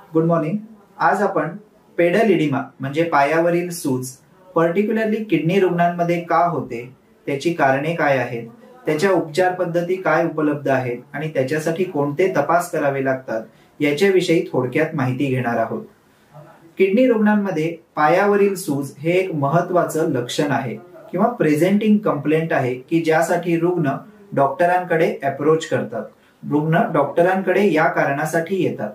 Good morning. आज आपण pedal oedema म्हणजे पायावरील सूज पर्टिक्युलरली किडनी रुग्णांमध्ये का होते, त्याची कारणे काय आहेत, त्याच्या उपचार पद्धती काय उपलब्ध आहेत आणि त्याच्यासाठी कोणते तपास करावे लागतात याच्याविषयी थोडक्यात माहिती घेणार आहोत। किडनी रुग्णांमध्ये पायावरील सूज हे एक महत्त्वाचं लक्षण आहे किंवा प्रेझेंटिंग कंप्लेंट आहे की ज्यासाठी रुग्ण डॉक्टरांकडे अप्रोच करतात। रुग्ण डॉक्टरांकडे या कारणासाठी येतात।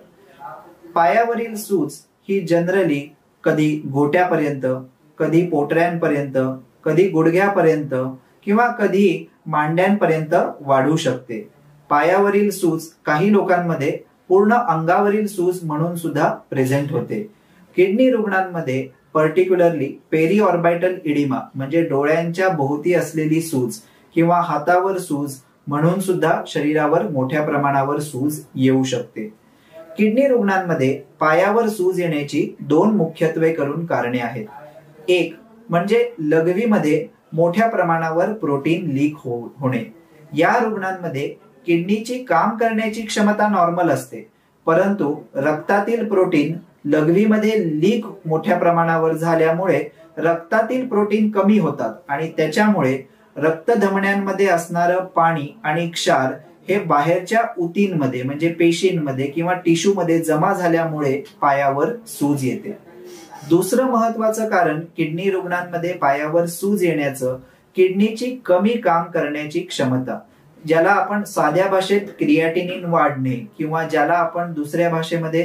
पायावरील सूज ही जनरली कधी घोट्यापर्यंत, कधी पोटऱ्यांपर्यंत, कधी गुडघ्यापर्यंत किंवा कधी मांड्यांपर्यंत वाढू शकते। पायावरील सूज काही लोकांमध्ये पूर्ण अंगावरील सूज म्हणून सुद्धा प्रेझेंट होते। किडनी रुग्णांमध्ये पर्टिक्युलरली पेरिऑर्बिटल इडिमा म्हणजे डोळ्यांच्या भोवती असलेली सूज किंवा हातावर सूज म्हणून सुद्धा शरीरावर मोठ्या प्रमाणावर सूज येऊ शकते। किडनी रुग्णांमध्ये पायावर सूज येण्याची दोन मुख्यत्वे करून कारणे आहेत। एक म्हणजे लघवीमध्ये मोठ्या प्रमाणावर प्रोटीन लीक होणे। या रुग्णांमध्ये किडनीची काम करण्याची क्षमता नॉर्मल असते, परंतु रक्तातील प्रोटीन लघवीमध्ये लीक मोठ्या प्रमाणावर झाल्यामुळे रक्तातील प्रोटीन कमी होतात आणि त्याच्यामुळे रक्तधमन्यांमध्ये असणारं पाणी आणि क्षार हे बाहेरच्या ऊतींमध्ये म्हणजे पेशींमध्ये किंवा टिश्यूमध्ये जमा झाल्यामुळे पायावर सूज येते। दुसरं महत्त्वाचं कारण किडनी रुग्णांमध्ये पायावर सूज येण्याचं किडनीची कमी काम करण्याची क्षमता, ज्याला आपण साध्या भाषेत क्रिएटिनिन वाढणे किंवा ज्याला आपण दुसऱ्या भाषेमध्ये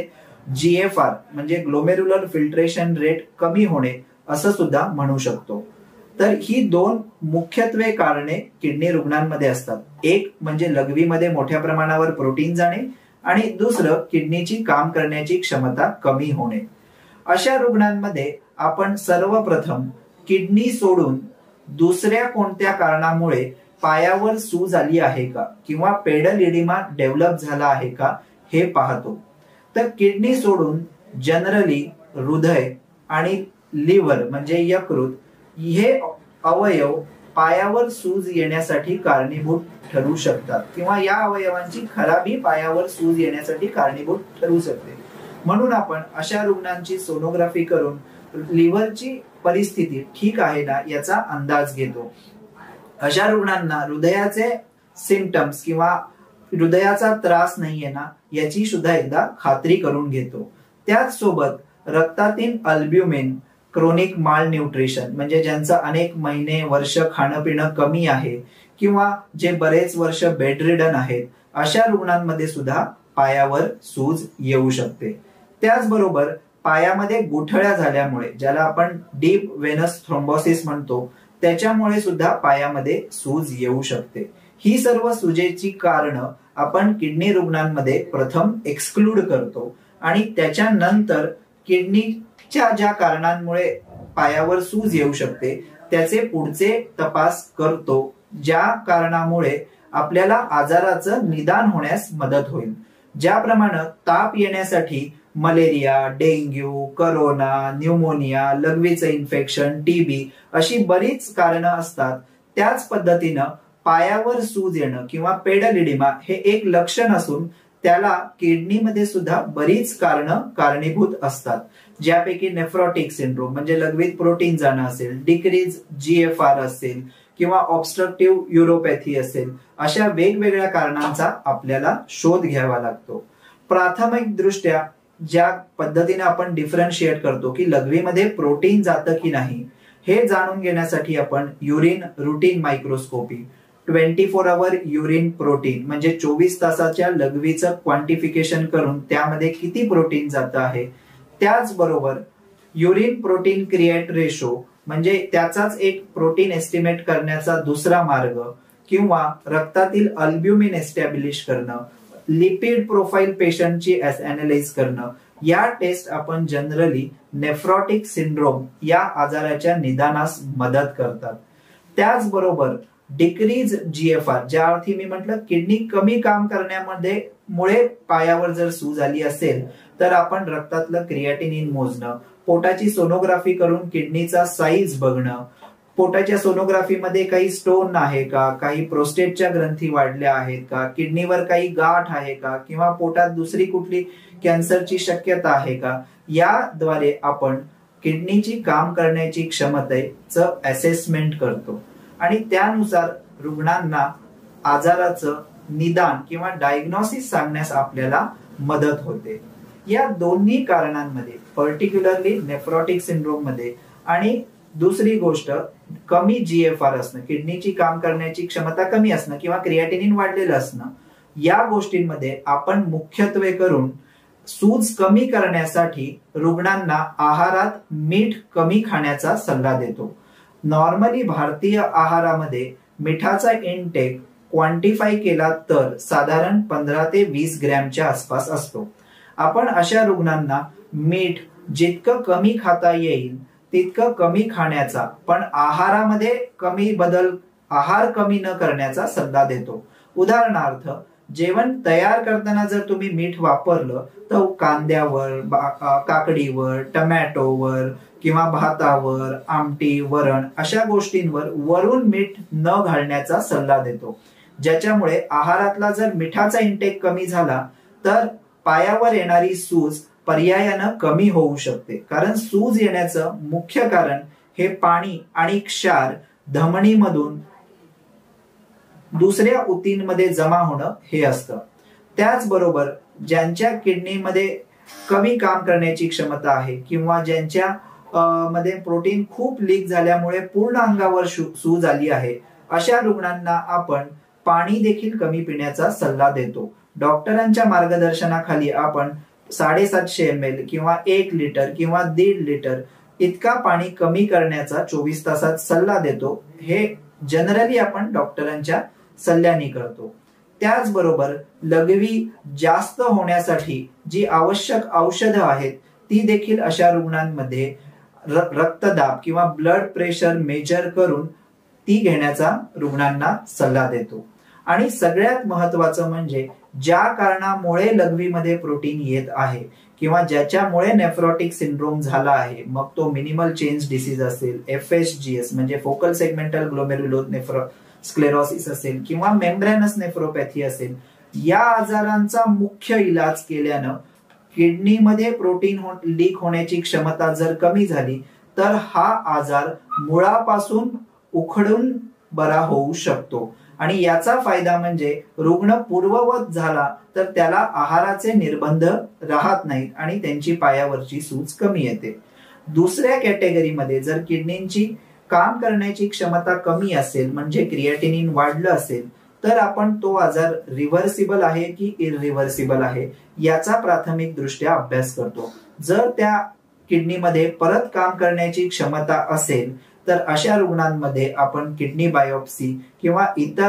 GFR म्हणजे ग्लोमेरुलर फिल्ट्रेशन रेट कमी होणे असं सुद्धा म्हणू शकतो। तर ही दोन मुख्यत्वे कारणे किडनी रुग्णांमध्ये असतात। एक म्हणजे लघवीमध्ये मोठ्या प्रमाणावर प्रोटीन जाणे आणि दुसरं किडनीची काम करण्याची क्षमता कमी होणे। अशा रुग्णांमध्ये आपण सर्वप्रथम किडनी सोडून दुसऱ्या कोणत्या कारणामुळे पायावर सूज आली आहे का किंवा पेडल इडिमा डेव्हलप झाला आहे का हे पाहतो। तर किडनी सोडून जनरली हृदय आणि लिव्हर म्हणजे यकृत हे अवयव पायावर सूज येण्यासाठी कारणीभूत ठरू शकतात किंवा या अवयवांची खराबी पायावर सूज येण्यासाठी कारणीभूत ठरू शकते। म्हणून आपण अशा रुग्णांची सोनोग्राफी करून लिव्हरची परिस्थिती ठीक आहे ना याचा अंदाज घेतो। अशा रुग्णांना हृदयाचे सिम्पटम्स किंवा हृदयाचा त्रास नाहीये ना याची सुद्धा एकदा खात्री करून घेतो। त्याच सोबत रक्तातील अल्ब्युमिन, क्रोनिक माल न्यूट्रिशन म्हणजे ज्यांचं अनेक महिने वर्ष खाणं पिणं कमी आहे किंवा जे बरेच वर्ष बेडरिडन आहेत, अशा रुग्णांमध्ये सुद्धा पायावर सूज येऊ शकते। त्याचबरोबर पायामध्ये गुठळ्या झाल्यामुळे, ज्याला आपण डीप वेनस थ्रोम्बोसिस म्हणतो, त्याच्यामुळे सुद्धा पायामध्ये सूज येऊ शकते। ही सर्व सुजेची कारणं आपण किडनी रुग्णांमध्ये प्रथम एक्सक्लूड करतो आणि त्याच्यानंतर किडनीच्या ज्या कारणांमुळे पायावर सूज येऊ शकते त्याचे पुढचे तपास करतो, ज्या कारणामुळे आपल्याला आजाराचं निदान होण्यास मदत होईल। ज्याप्रमाणे ताप येण्यासाठी मलेरिया, डेंग्यू, करोना, न्यूमोनिया, लघवीचं इन्फेक्शन, TB अशी बरीच कारणं असतात, त्याच पद्धतीनं पायावर सूज येणं किंवा पेडल इडिमा हे एक लक्षण असून त्याला किडनीमध्ये सुद्धा बरीच कारणं कारणीभूत असतात, ज्यापैकी नेफ्रोटिक सिंड्रोम म्हणजे लघवीत प्रोटीन जाणं असेल, डिक्रीज GFR असेल किंवा ऑब्स्ट्रक्टिव्ह युरोपॅथी असेल, अशा वेगवेगळ्या कारणांचा आपल्याला शोध घ्यावा लागतो। प्राथमिक दृष्ट्या ज्या पद्धतीने आपण डिफरन्शिएट करतो की लघवीमध्ये प्रोटीन जातं की नाही हे जाणून घेण्यासाठी आपण urine routine microscopy 24 hour urine protein म्हणजे 24 तासाच्या लघवीचं क्वांटिफिकेशन करून त्यामध्ये किती प्रोटीन जातं आहे, त्याचबरोबर युरिन प्रोटीन क्रिएट रेशो म्हणजे त्याचाच एक प्रोटीन एस्टिमेट करण्याचा दुसरा मार्ग किंवा रक्तातील अल्ब्युमिन एस्टॅब्लिश करणं, लिपिड प्रोफाईल पेशंटची ॲनालाइज करणं, या टेस्ट आपण जनरली नेफ्रोटिक सिंड्रोम या आजाराच्या निदानास मदत करतात। त्याचबरोबर डिक्रीज GFR, ज्या अर्थी मी म्हटलं किडनी कमी काम करण्यामध्ये मुळे पायावर जर सूज आली असेल तर आपण रक्तातलं क्रिएटिनिन मोजणं, पोटाची सोनोग्राफी करून किडनीचा साईज बघणं, पोटाच्या सोनोग्राफीमध्ये काही स्टोन आहे का, काही प्रोस्टेटच्या ग्रंथी वाढल्या आहेत का, किडनीवर काही गाठ आहे का, किंवा पोटात दुसरी कुठली कॅन्सरची शक्यता आहे का, याद्वारे आपण किडनीची काम करण्याची क्षमतेचं असेसमेंट करतो आणि त्यानुसार रुग्णांना आजाराचं निदान किंवा डायग्नोसिस सांगण्यास आपल्याला मदत होते. या दोन्ही कारणांमध्ये, पर्टिक्युलरली नेफ्रोटिक सिंड्रोम मध्ये आणि दुसरी गोष्ट कमी GFR असणं, किडनीची काम करण्याची क्षमता कमी असणं किंवा क्रिएटिनिन वाढलेलं असणं, या गोष्टींमध्ये आपण मुख्यत्वे करून सूज कमी करण्यासाठी रुग्णांना आहारात मीठ कमी खाण्याचा सल्ला देतो. नॉर्मली भारतीय आहारामध्ये मिठाचा इनटेक क्वांटिफाय केला तर साधारण 15 ते 20 ग्रॅमच्या आसपास असतो. आपण अशा रुग्णांना मीठ जितकं कमी खाता येईल तितकं कमी खाण्याचा, पण आहारामध्ये कमी बदल, आहार कमी न करण्याचा सल्ला देतो. उदाहरणार्थ, जेवण तयार करताना जर तुम्ही मीठ वापरलं तर कांद्यावर, काकडीवर, टमॅटोवर किंवा भातावर, आमटी, वरण अशा गोष्टींवर वरून मीठ न घालण्याचा सल्ला देतो. ज्याच्यामुळे आहारातला जर मिठाचा इंटेक कमी झाला तर पायावर येणारी सूज पर्यायानं कमी होऊ शकते. कारण सूज येण्याचं मुख्य कारण हे पाणी आणि क्षार धमनीमधून दुसऱ्या ऊतींमध्ये जमा होणं हे असतं. त्याचबरोबर ज्यांच्या किडनीमध्ये कमी काम करण्याची क्षमता आहे किंवा ज्यांच्या मध्ये प्रोटीन खूप लीक झाल्यामुळे पूर्ण अंगावर सूज आली आहे, अशा रुग्णांना आपण पाणी देखील कमी पिण्याचा सल्ला देतो. डॉक्टरांच्या मार्गदर्शनाखाली आपण 750 ml किंवा 1 लिटर किंवा 1.5 लिटर इतका पाणी कमी करण्याचा 24 तासात सल्ला देतो. हे जनरली आपण डॉक्टरांच्या सल्ल्याने करतो. त्याचबरोबर लघवी जास्त होण्यासाठी जी आवश्यक औषधं आहेत ती देखील अशा रुग्णांमध्ये रक्तदाब किंवा ब्लड प्रेशर मेजर करून ती घेण्याचा रुग्णांना सल्ला देतो. आणि सगळ्यात महत्वाचं म्हणजे ज्या कारणामुळे लघवीमध्ये प्रोटीन येत आहे किंवा ज्याच्यामुळे नेफ्रोटिक सिंड्रोम झाला आहे, मग तो मिनिमल चेंज डिसीज असेल, FSGS म्हणजे फोकल सेगमेंटल ग्लोमेरुलो स्क्लेरोसिस असेल किंवा मेम्ब्रेनस नेफ्रोपॅथी असेल, या आजारांचा मुख्य इलाज केल्यानं किडनीमध्ये प्रोटीन लीक होण्याची क्षमता जर कमी झाली तर हा आजार मुळापासून उखडून बरा होऊ शकतो. आणि याचा फायदा म्हणजे रुग्ण पूर्ववत झाला तर त्याला आहाराचे निर्बंध राहत नाहीत आणि त्यांची पायावरची सूज कमी येते. दुसऱ्या कॅटेगरीमध्ये जर किडनीची काम करण्याची क्षमता कमी असेल, म्हणजे क्रिएटिनिन वाढलं असेल, तर आपण तो आजार रिव्हर्सिबल आहे की इरिव्हर्सिबल आहे याचा प्राथमिक दृष्ट्या अभ्यास करतो. जर त्या किडनीमध्ये परत काम करण्याची क्षमता असेल तर अशा रुग्णांमध्ये आपण किडनी बायोप्सी किंवा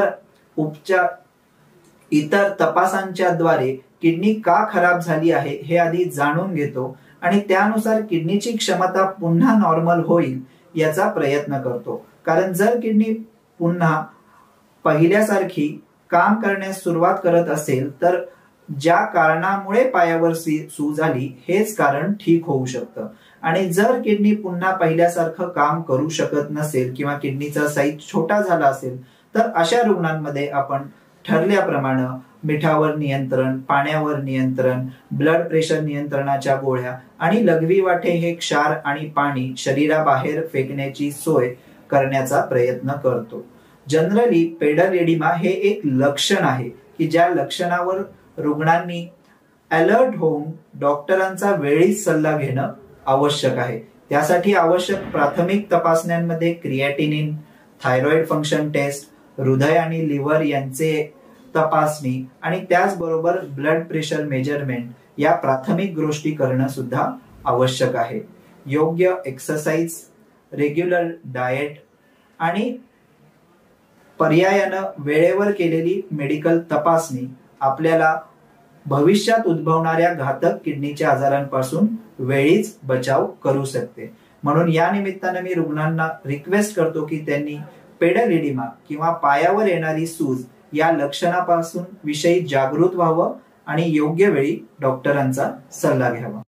इतर तपासांच्या द्वारे किडनी का खराब झाली आहे हे आधी जाणून घेतो आणि त्यानुसार किडनीची क्षमता पुन्हा नॉर्मल होईल याचा प्रयत्न करतो. कारण जर किडनी पुन्हा पहिल्यासारखी काम करण्यास सुरुवात करत असेल तर ज्या कारणामुळे पायावर सूज आली हेच कारण ठीक होऊ शकतं. आणि जर किडनी पुन्हा पहिल्यासारखं काम करू शकत नसेल किंवा किडनीचा साईज छोटा झाला असेल तर अशा रुग्णांमध्ये आपण ठरल्याप्रमाणे मिठावर नियंत्रण, पाण्यावर नियंत्रण, ब्लड प्रेशर नियंत्रणाच्या गोळ्या आणि लघवी वाटे हे क्षार आणि पाणी शरीराबाहेर फेकण्याची सोय करण्याचा प्रयत्न करतो. जनरली पेडल एडिमा हे एक लक्षण आहे की ज्या लक्षणावर रुग्णांनी अलर्ट होऊन डॉक्टरांचा वेळीच सल्ला घेणं आवश्यक आहे. त्यासाठी आवश्यक प्राथमिक तपासण्यांमध्ये क्रिएटिनिन, थायरॉइड फंक्शन टेस्ट, हृदय आणि लिव्हर यांचे तपासणी आणि त्याचबरोबर ब्लड प्रेशर मेजरमेंट या प्राथमिक गोष्टी करणं सुद्धा आवश्यक आहे. योग्य एक्सरसाइज, रेग्युलर डाएट आणि पर्यायानं वेळेवर केलेली मेडिकल तपासणी आपल्याला भविष्यात उद्भवणाऱ्या घातक किडनीच्या आजारांपासून वेळीच बचाव करू शकते. म्हणून या निमित्तानं मी रुग्णांना रिक्वेस्ट करतो की त्यांनी पेडल एडिमा किंवा पायावर येणारी सूज या लक्षणापासून विषयी जागृत व्हावं आणि योग्य वेळी डॉक्टरांचा सल्ला घ्यावा.